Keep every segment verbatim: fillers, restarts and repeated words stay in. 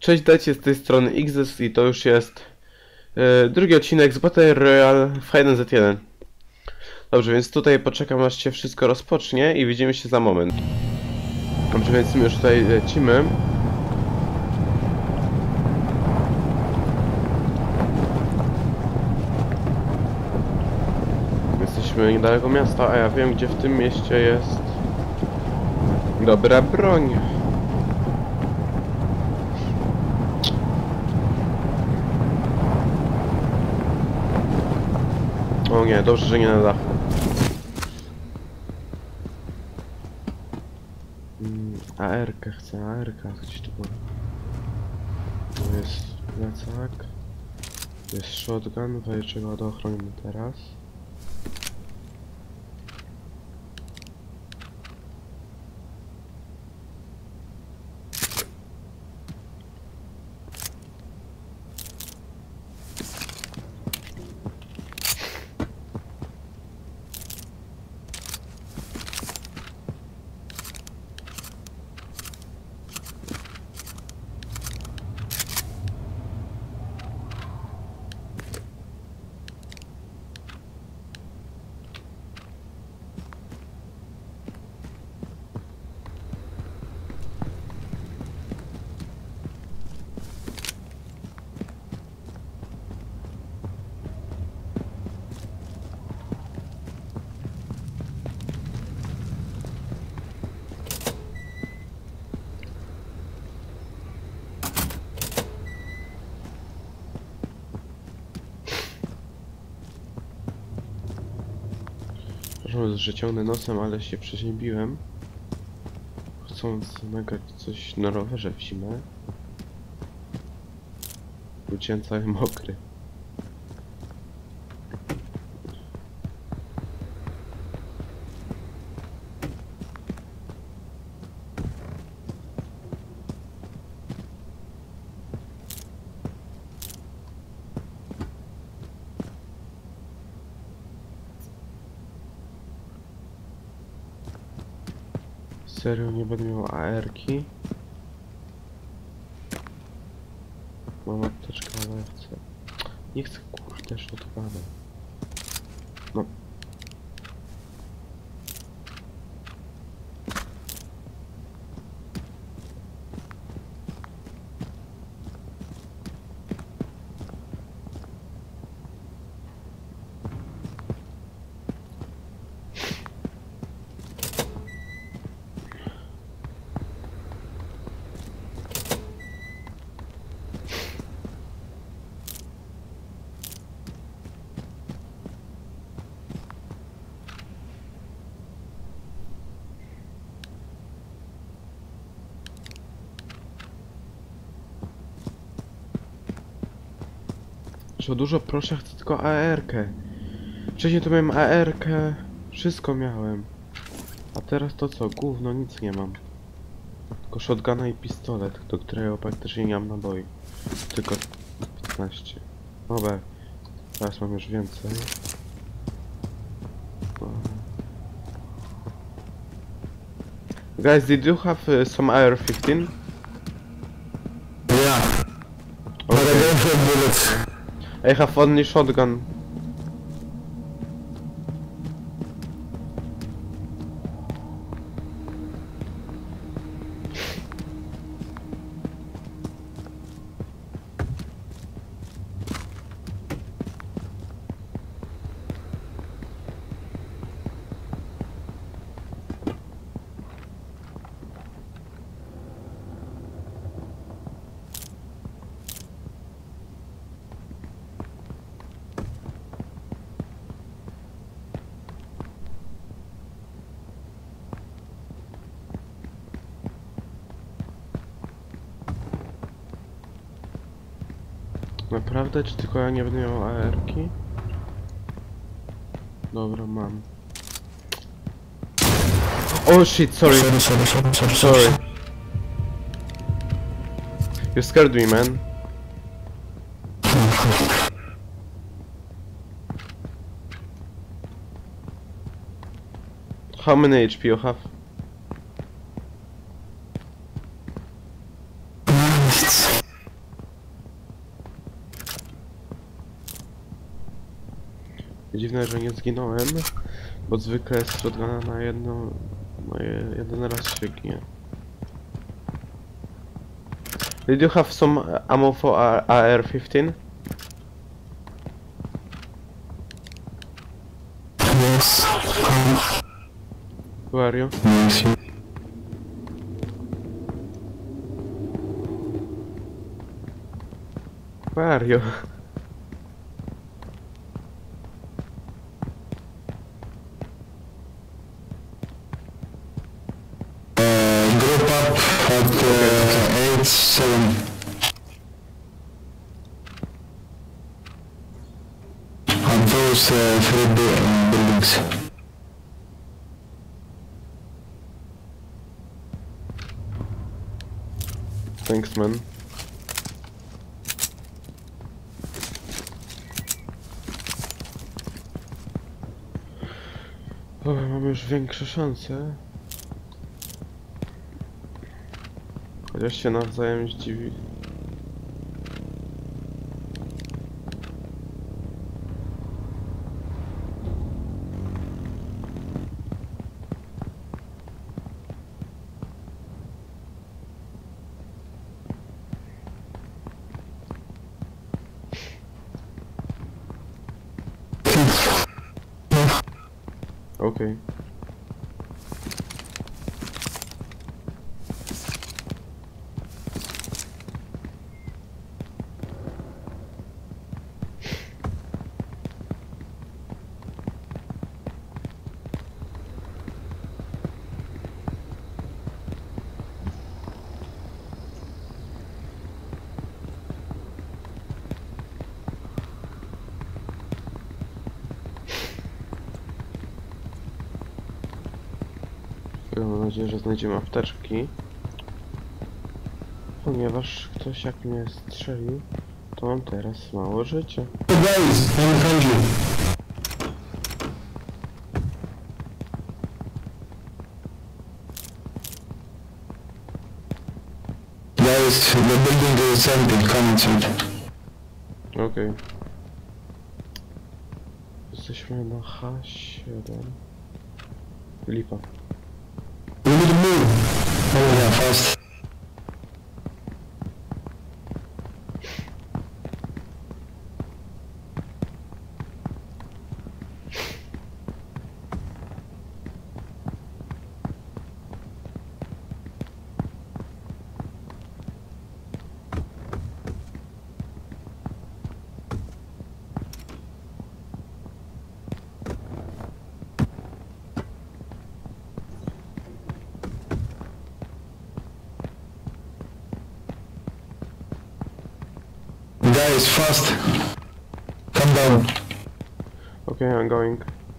Cześć, dajcie z tej strony Xs i to już jest yy, drugi odcinek z Battle Royale w H jeden Z jeden. Dobrze, więc tutaj poczekam, aż się wszystko rozpocznie i widzimy się za moment. Dobrze, więc my już tutaj lecimy. Jesteśmy niedaleko miasta, a ja wiem, gdzie w tym mieście jest dobra broń. O nie, dobrze, że nie na dachu. Mm, A R-kę chcę, A R-ka gdzieś tu była. Tu jest plecak. Tu jest shotgun, wejście go do ochrony teraz. Proszę, że ciągnę nosem, ale się przeziębiłem. Chcąc nagrać coś na rowerze w zimę. Wróciłem cały mokry. Serio, nie będę miał A R-ki. Mam apteczkę, ale chcę. Nie chcę, kurde, shotguna. No. Że dużo proszę, chcę tylko A R-kę. Wcześniej to miałem A R-kę, wszystko miałem. A teraz to co? Gówno, nic nie mam. Tylko shotguna i pistolet, do którego praktycznie nie mam naboi. Tylko piętnaście. Dobra, teraz mam już więcej. Guys, did you have uh, some A R fifteen? Yeah. But I don't have bullets. I have only shotgun. Naprawdę? Czy tylko ja nie będę miał A R-ki? Dobra, mam. Oh shit, sorry. Sorry, sorry, sorry, sorry, Sorry. You scared me, man. How many H P you have? Nice. Dziwne, że nie zginąłem, bo zwykle z shotguna na jedno... No je, jeden raz się ginie. Did you have some ammo for A R fifteen? Yes. Um, Who are you? yes. you- Where are you? Uh, group up at uh, eight seven. On those uh, three bu- uh, buildings. Thanks, man. O, mam już większe szanse. Chociaż się nawzajem zdziwi. Okej. Mam nadzieję, że znajdziemy apteczki. Ponieważ ktoś jak mnie strzelił, to mam teraz mało życia. Hey guys, I'm behind you. Guys, the building is empty. Come inside. Okej. Jesteśmy na H siedem. Lipa. We need to move. Oh yeah, fast. Guys, fast. Come down. Okay, I'm going.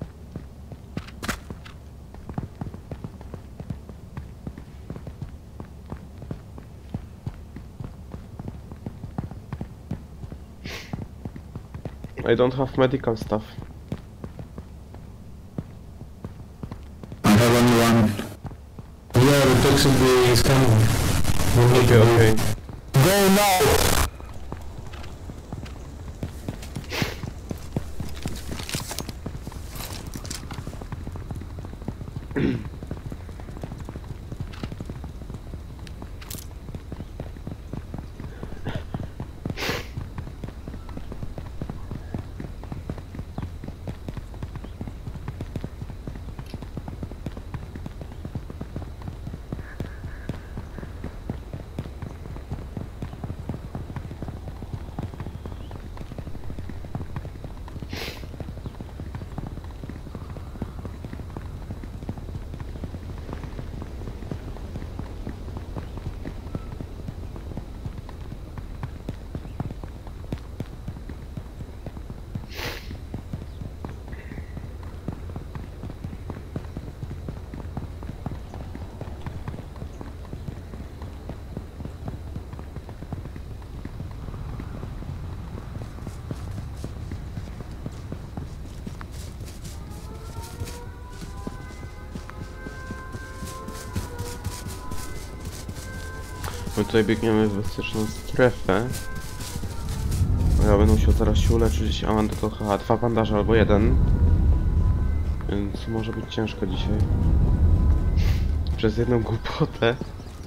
I don't have medical stuff. I have only one. Yeah, the toxic is coming. We need Okay, to move. okay. Go now! My tutaj biegniemy w bezpieczną strefę. Ja będę musiał teraz się uleczyć, a mam tylko chyba dwa bandaże albo jeden. Więc może być ciężko dzisiaj. Przez jedną głupotę.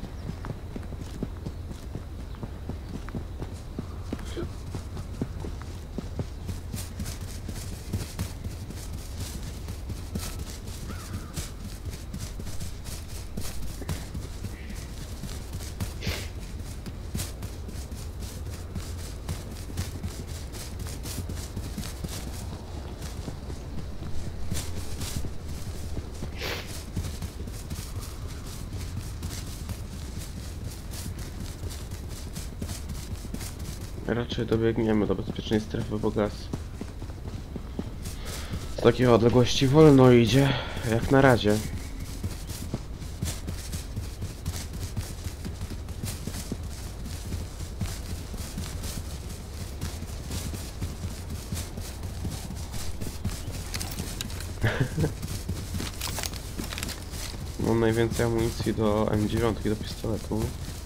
Raczej dobiegniemy do bezpiecznej strefy, bo gaz z takiej odległości wolno idzie, jak na razie. Mam najwięcej amunicji do M dziewięć, do pistoletu.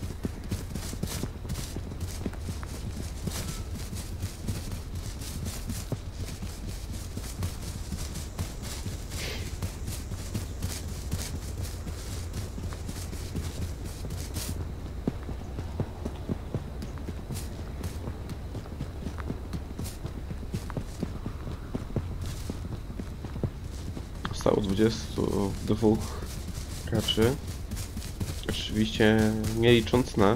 Zostało dwudziestu dwóch graczy. Oczywiście nie licząc nas.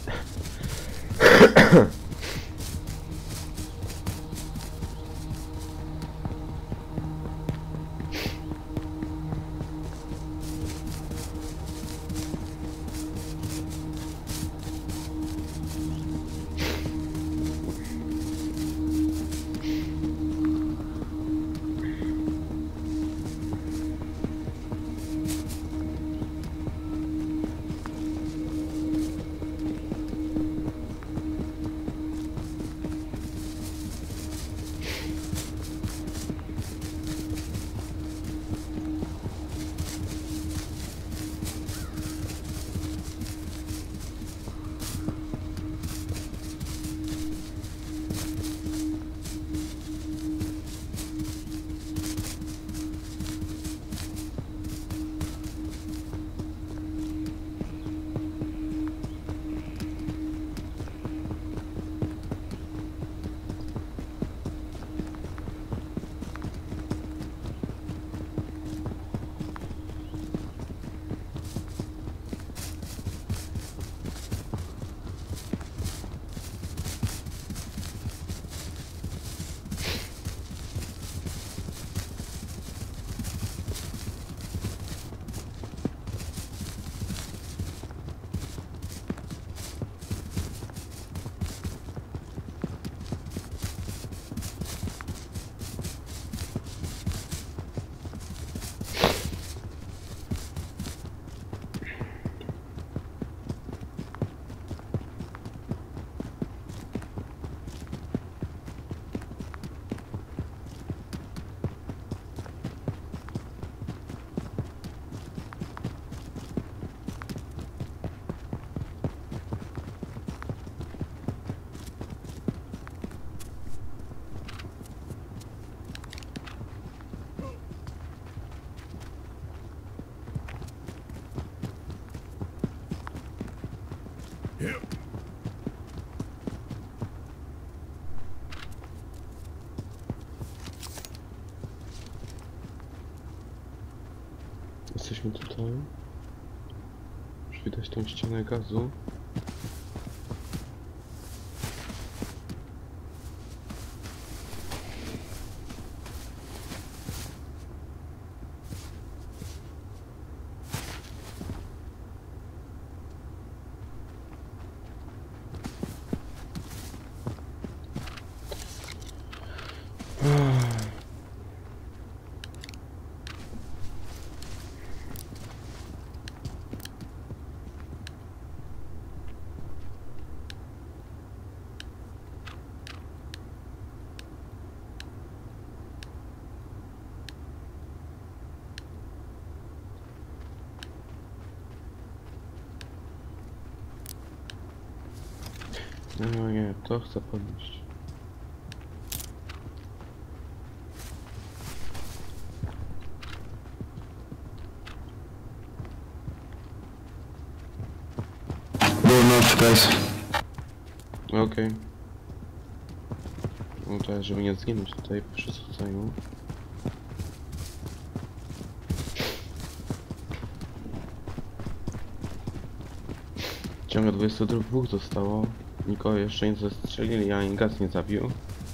Jesteśmy tutaj. Już widać tą ścianę gazu. No nie, to chcę podnieść. guys. Okej. No to żeby nie zginąć tutaj przy rzucaniu. Ciągle dwudziestu dwóch zostało. Nikogo jeszcze nie zastrzelili, ani gaz nie zabił.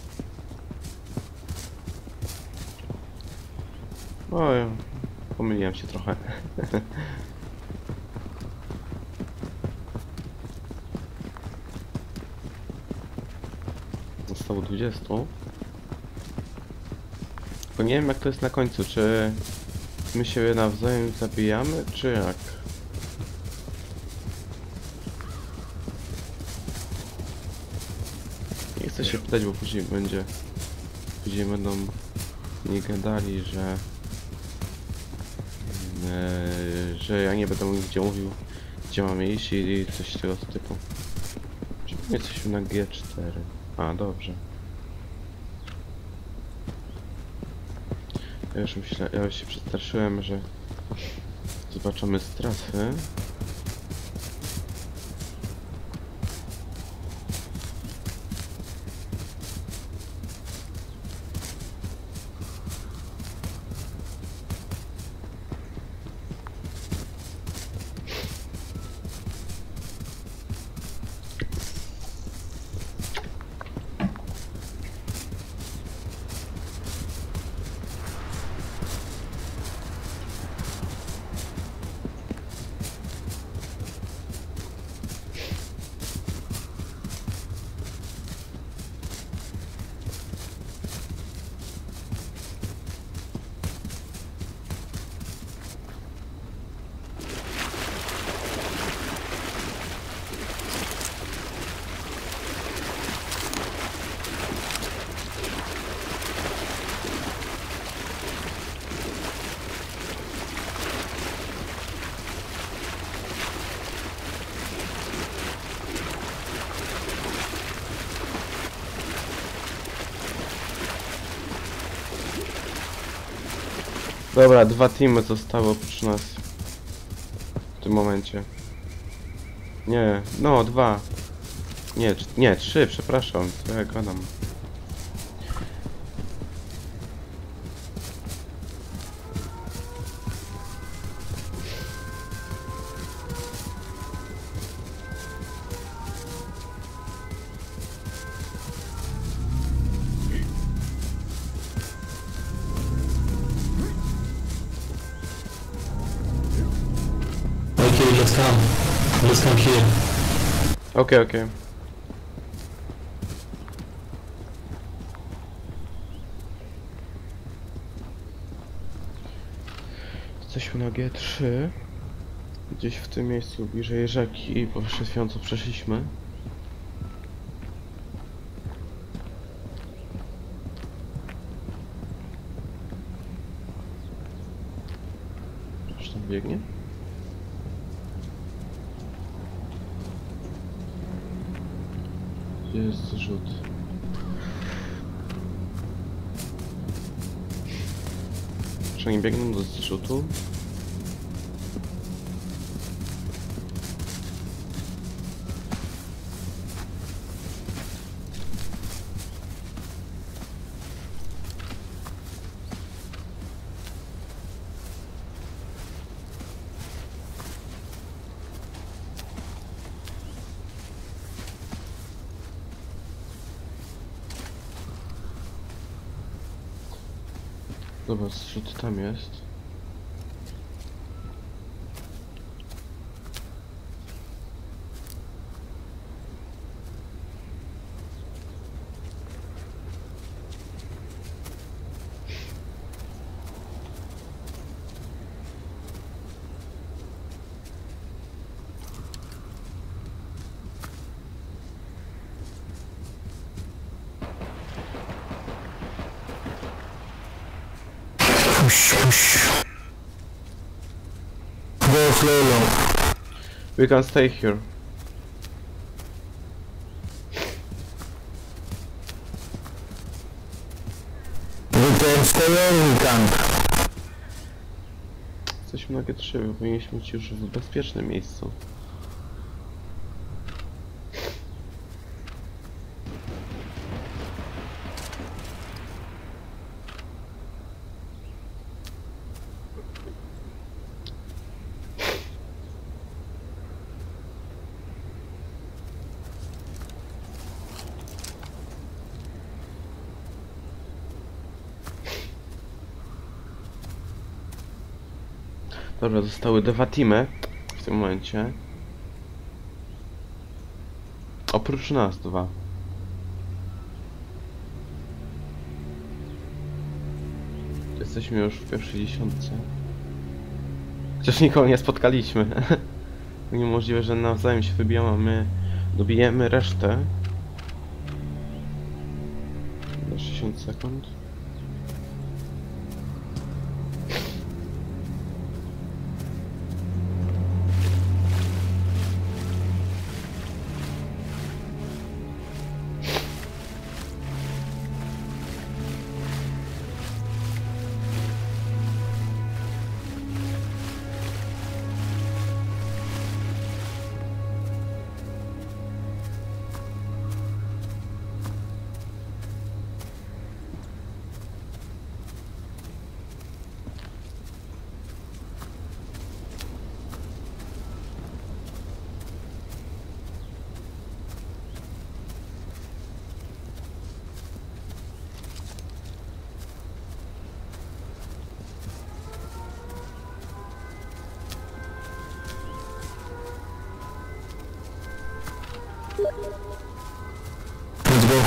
Oj, pomyliłem się trochę. Zostało dwudziestu. Tylko nie wiem jak to jest na końcu, czy my się nawzajem zabijamy, czy jak? Nie chcę się pytać, bo później będzie... Później będą mi gadali, że... Yy, że ja nie będę mówił, gdzie mówił, gdzie mamy iść i coś tego typu. Czy my jesteśmy na G cztery? A, dobrze. Ja już myślę, ja już się przestraszyłem, że zobaczymy strefy. Dobra, dwa teamy zostały oprócz nas. W tym momencie. Nie, no dwa. Nie, nie, trzy, przepraszam, co ja gadam. Okay, let's come. Let's come here. Okej, okej. Jesteśmy na G trzy. Gdzieś w tym miejscu bliżej rzeki, bo przed chwilą co przeszliśmy. Coś tam biegnie? Gdzie jest zrzut? Czy oni biegną do zrzutu? Dobra, zrzut tam jest. Push, push. Go slowly. We can stay here. We can stay or we can't. Jesteśmy na G trzy, powinniśmy być już w bezpiecznym miejscu. Dobra, zostały dwa teamy w tym momencie. Oprócz nas dwa. Jesteśmy już w pierwszej dziesiątce. Chociaż nikogo nie spotkaliśmy. Niemożliwe, że nawzajem się wybiją, a my dobijemy resztę. Na sześćdziesiąt sekund. Let's go.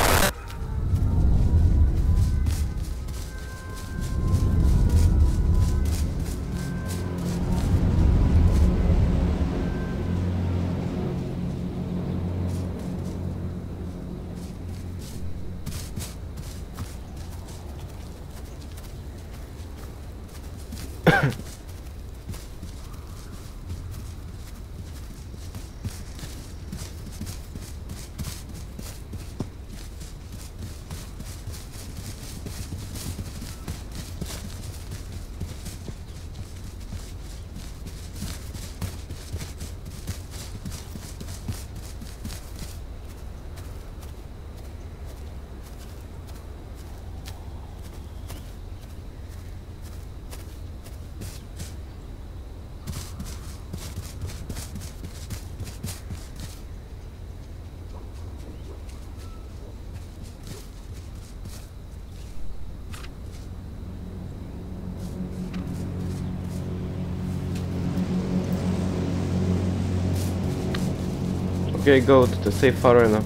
Okay, go to the safe arena.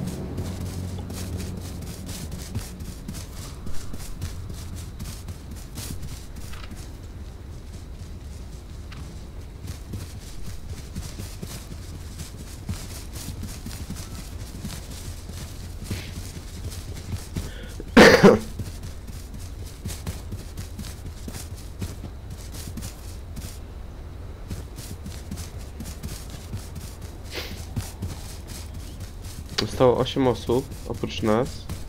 Zostało osiem osób, oprócz nas.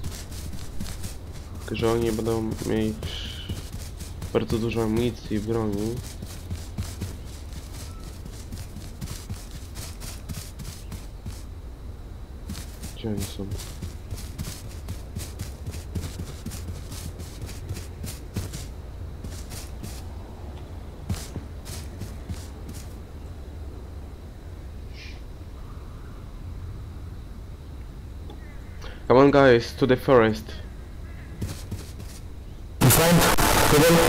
Tylko że oni będą mieć bardzo dużo amunicji i broni. Gdzie oni są? Come on guys, to the forest. In front. Cover.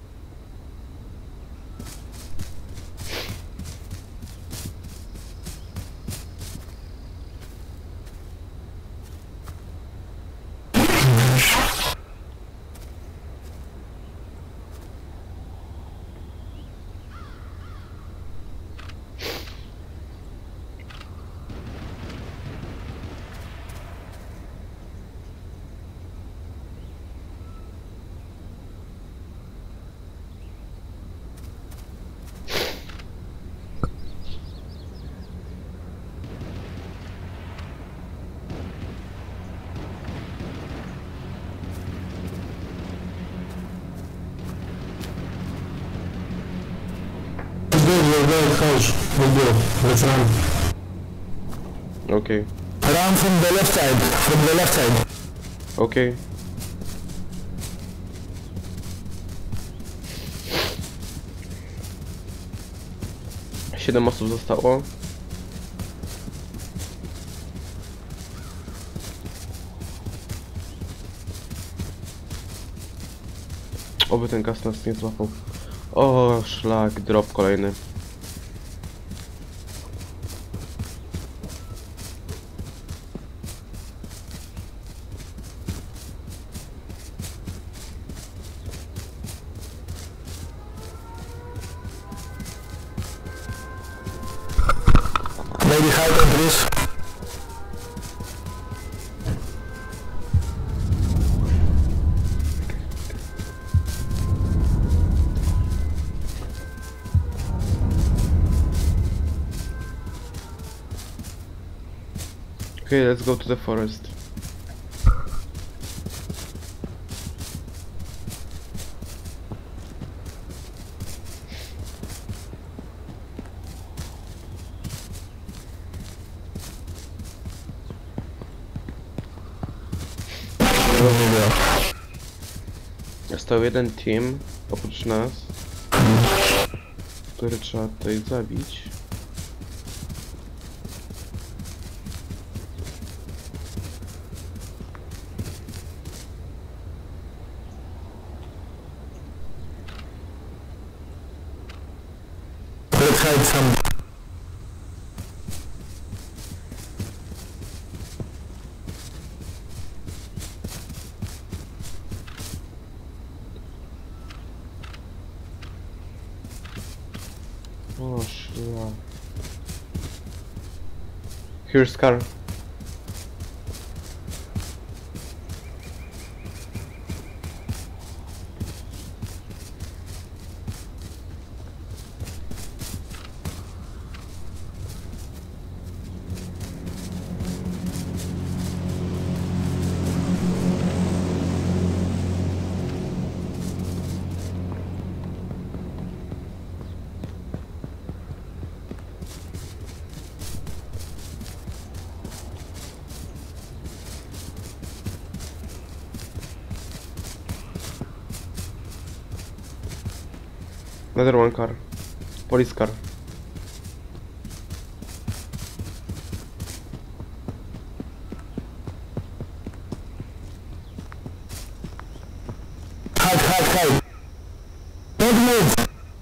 We're very close. We'll go. Let's run. Okay. Run from the left side. From the left side. Okay. Siedem osób zostało. Oby ten gaz nas nie złapał. O, szlak, drop kolejny. Maybe hide on this. Okay, let's go to the forest. Został jeden team, oprócz nas, który trzeba tutaj zabić. Let's hide some. O, szlak. Here's car. Another one car. Police car. Hide, hide, hide. Don't move.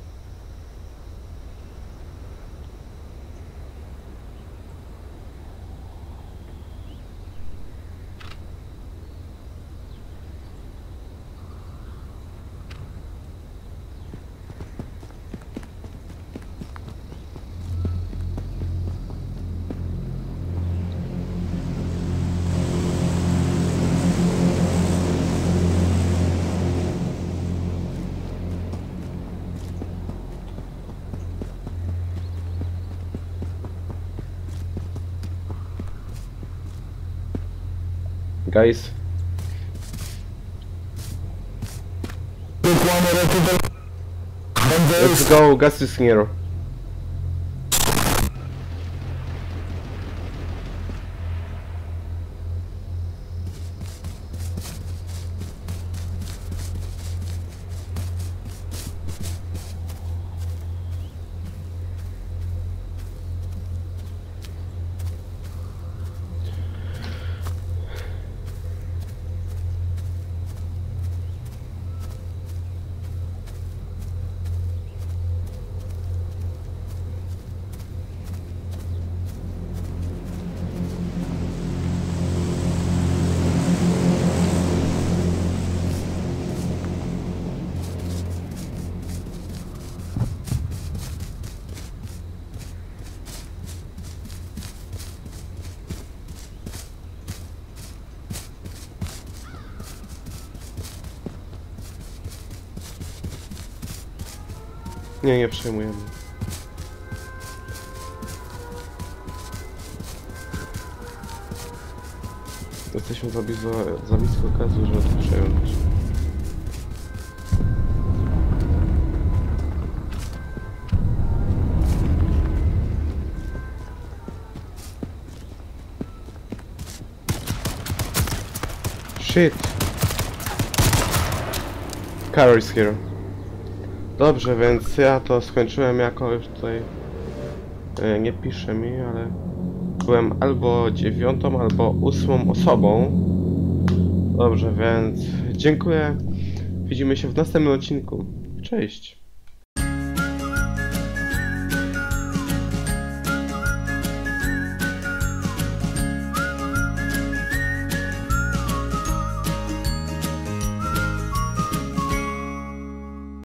Guys, Look one reputable. And there let's is go, gas is near. Nie, nie przejmujemy. Jesteśmy za blisko, za blisko gazu, żeby to przejąć. Shit! Carol is here. Dobrze, więc ja to skończyłem jako już tutaj... e, nie pisze mi, ale... Byłem albo dziewiątą, albo ósmą osobą. Dobrze, więc dziękuję. Widzimy się w następnym odcinku. Cześć!